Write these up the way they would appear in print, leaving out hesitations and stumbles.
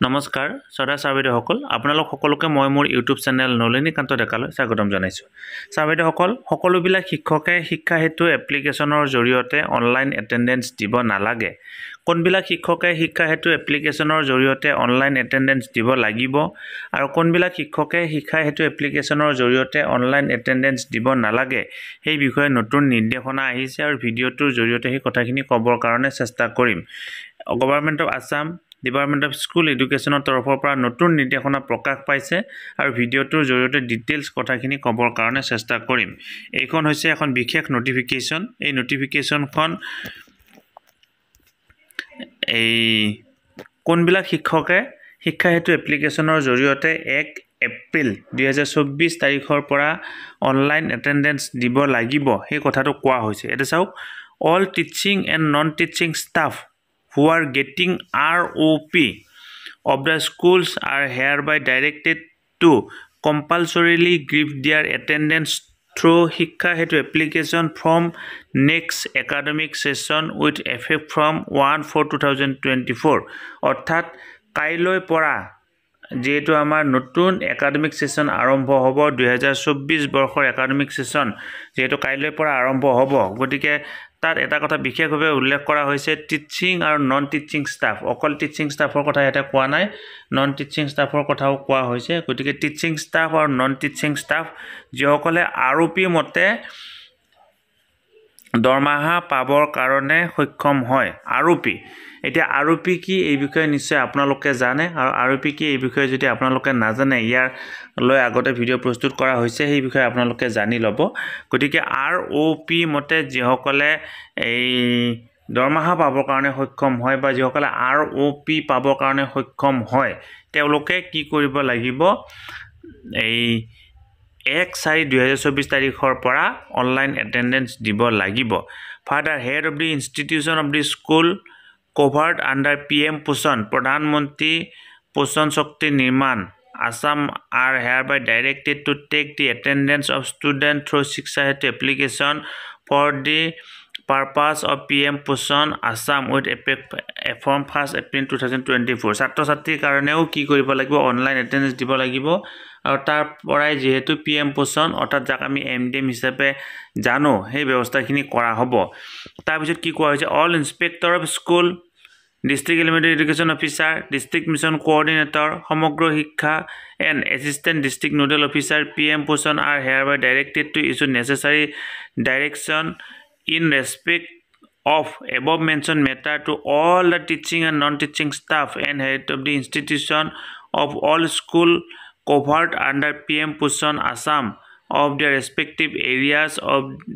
নমস্কাৰ সদা ছাৰবেদসকল আপোনালোক সকলোকে মই মোৰ ইউটিউব চেনেল নলিনীকান্ত ডেকালৈ স্বাগতম জনাইছোঁ। ছাৰবেদসকল সকলোবিলাক শিক্ষকে শিক্ষা হেতু এপ্লিকেশ্যনৰ জৰিয়তে অনলাইন এটেণ্ডেন্স দিব নালাগে। কোনবিলাক শিক্ষকে শিক্ষা হেতু এপ্লিকেশ্যনৰ জৰিয়তে অনলাইন এটেণ্ডেন্স দিব লাগিব আৰু কোনবিলাক শিক্ষকে শিক্ষা হেতু এপ্লিকেশ্যনৰ জৰিয়তে অনলাইন এটেণ্ডেন্স দিব নালাগে সেই বিষয়ে নতুন নিৰ্দেশনা আহিছে আৰু ভিডিঅ'টোৰ জৰিয়তে সেই কথাখিনি ক'বৰ কাৰণে চেষ্টা কৰিম। Government of Assam department of school এডুকেশ্যনৰ তৰফৰ পৰা নতুন নিৰ্দেশনা প্ৰকাশ পাইছে আৰু ভিডিঅ'টোৰ জৰিয়তে ডিটেইলছ কথাখিনি ক'বৰ কাৰণে চেষ্টা কৰিম। এইখন হৈছে এখন বিশেষ নটিফিকেশ্যন। এই নটিফিকেশ্যনখন কোনবিলাক শিক্ষকে শিক্ষা হেতু এপ্লিকেশ্যনৰ জৰিয়তে 1 এপ্ৰিল 2024 তাৰিখৰ পৰা অনলাইন এটেণ্ডেন্স দিব লাগিব সেই কথাটো কোৱা হৈছে। এটা চাওক, all teaching and non teaching staff who are getting ROP of the schools are hereby directed to compulsorily give their attendance through Shikha Hetu application from next academic session with effect from 1/4/2024 অর্থাৎ কাইলৈ পৰা যেহেতু আমাৰ নতুন academic session আৰম্ভ হ'ব 2024 বৰ্ষৰ academic session যেহেতু কাইলৈ পৰা আৰম্ভ হ'ব, গতিকে তাত এটা কথা বিশেষভাৱে উল্লেখ কৰা হৈছে টিচিং আৰু নন টিচিং ষ্টাফ। অকল টিচিং ষ্টাফৰ কথা এটা কোৱা নাই, নন টিচিং ষ্টাফৰ কথাও কোৱা হৈছে। গতিকে টিচিং ষ্টাফ আৰু নন টিচিং ষ্টাফ যিসকলে আৰপি মতে দৰমহা পাবৰ কাৰণে সক্ষম হয়। আৰপি এতিয়া আৰপি কি এই বিষয়ে নিশ্চয় আপোনালোকে জানে, আৰু আৰপি কি এই বিষয়ে যদি আপোনালোকে নাজানে ইয়াৰ লৈ আগতে ভিডিঅ' প্ৰস্তুত কৰা হৈছে, সেই বিষয়ে আপোনালোকে জানি ল'ব। গতিকে ROP মতে যিসকলে এই দৰমহা পাবৰ কাৰণে সক্ষম হয় বা যিসকলে ROP পাবৰ কাৰণে সক্ষম হয় তেওঁলোকে কি কৰিব লাগিব, এই 1/4/2024 তাৰিখৰ পৰা অনলাইন এটেণ্ডেন্স দিব লাগিব। Further head of the institution of the school covered under PM Poshan Pradhan Poshan Shakti Nirman Assam are hereby directed to take the attendance of students through Shiksha Hetu application for the purpose of PM Poshan Assam with effect from 1 April 2024 ছাত্ৰ ছাত্ৰীৰ কাৰণেও কি কৰিব লাগিব, online attendance দিব লাগিব। আৰু তাৰ পৰাই যেহেতু PM Poshan অৰ্থাৎ যাক আমি MDM হিচাপে জানো সেই ব্যৱস্থাখিনি কৰা হ'ব। তাৰপিছত কি কোৱা হৈছে, all inspector of school, district elementary education officer, district mission coordinator, Samagra Shiksha and assistant district nodal officer PM Poshan are hereby directed to issue necessary direction in respect of above mentioned matter to all the teaching and non-teaching staff and head of the institution of all school covered under PM Poshan Assam of their respective areas of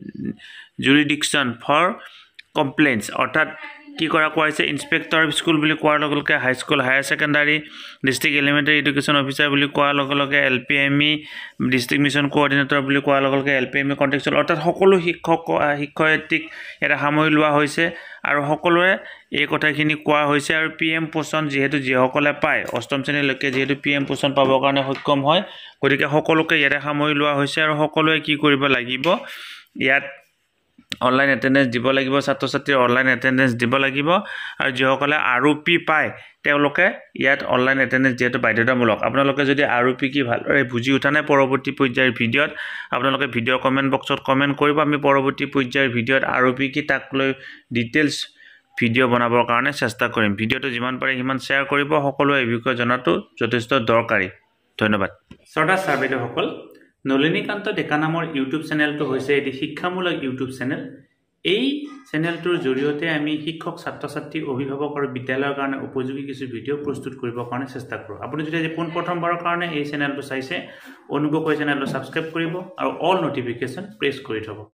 jurisdiction for complaints। অৰ্থাৎ কি কৰা কোৱা হৈছে, inspector of school বুলি কোৱাৰ লগে লগে high school higher secondary, district elementary education officer বুলি কোৱাৰ লগে লগে LPME, ডিষ্ট্ৰিক্ট মিছন কোঅৰ্ডিনেটৰ বুলি কোৱাৰ লগে লগে LPME কণ্টেক্সুৱেল, অৰ্থাৎ সকলো শিক্ষয়িত্ৰীক এটা সামৰি লোৱা হৈছে আৰু সকলোৱে এই কথাখিনি কোৱা হৈছে। আৰু PM Poshan যিহেতু যিসকলে পায় অষ্টম শ্ৰেণীলৈকে যিহেতু PM Poshan পাবৰ কাৰণে সক্ষম হয়, গতিকে সকলোকে ইয়াতে সামৰি লোৱা হৈছে আৰু সকলোৱে কি কৰিব লাগিব, ইয়াত অনলাইন এটেণ্ডেন্স দিব লাগিব, ছাত্ৰ ছাত্ৰীৰ অনলাইন এটেণ্ডেন্স দিব লাগিব। আৰু যিসকলে ROP পায় তেওঁলোকে ইয়াত অনলাইন এটেণ্ডেন্স যিহেতু বাধ্যতামূলক। আপোনালোকে যদি ROP কি ভালদৰে বুজি উঠা নাই পৰৱৰ্তী পৰ্যায়ৰ ভিডিঅ'ত আপোনালোকে ভিডিঅ' কমেণ্ট বক্সত কমেণ্ট কৰিব, আমি পৰৱৰ্তী পৰ্যায়ৰ ভিডিঅ'ত ROP কি তাক লৈ ডিটেইলছ ভিডিঅ' বনাবৰ কাৰণে চেষ্টা কৰিম। ভিডিঅ'টো যিমান পাৰে সিমান শ্বেয়াৰ কৰিব, সকলোৱে এই বিষয়ে জনাটো যথেষ্ট দৰকাৰী। ধন্যবাদ। শ্ৰদ্ধা ছাৰবেদসকল, নলিনীকান্ত ডেকা নামৰ ইউটিউব চেনেলটো হৈছে এটি শিক্ষামূলক ইউটিউব চেনেল। এই চেনেলটোৰ জৰিয়তে আমি শিক্ষক, ছাত্ৰ ছাত্ৰী, অভিভাৱক আৰু বিদ্যালয়ৰ কাৰণে উপযোগী কিছু ভিডিঅ' প্ৰস্তুত কৰিবৰ কাৰণে চেষ্টা কৰোঁ। আপুনি যদি আজি পোনপ্ৰথমবাৰৰ কাৰণে এই চেনেলটো চাইছে অনুগ্ৰহ কৰি চেনেলটো ছাবস্ক্ৰাইব কৰিব আৰু অল নটিফিকেশ্যন প্ৰেছ কৰি থ'ব।